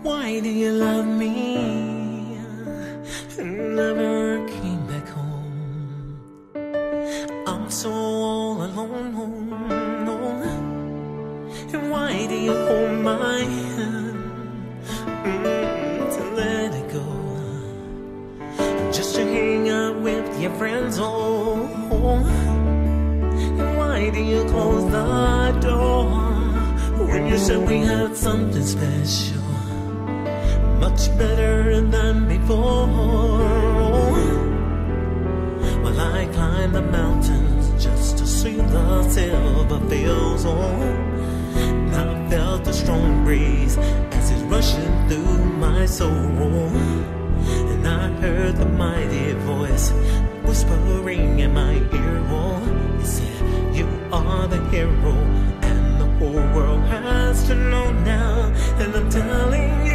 Why do you love me and never came back home? I'm so all alone, and why do you hold my hand to let it go? Just to hang out with your friends, and why do you close the door when you said we had something special, much better than before? Well, I climbed the mountains just to see the silver fields, and I felt a strong breeze as it's rushing through my soul, and I heard the mighty voice whispering in my ear, it said, you are the hero, and the whole world has to know now, and I'm telling you,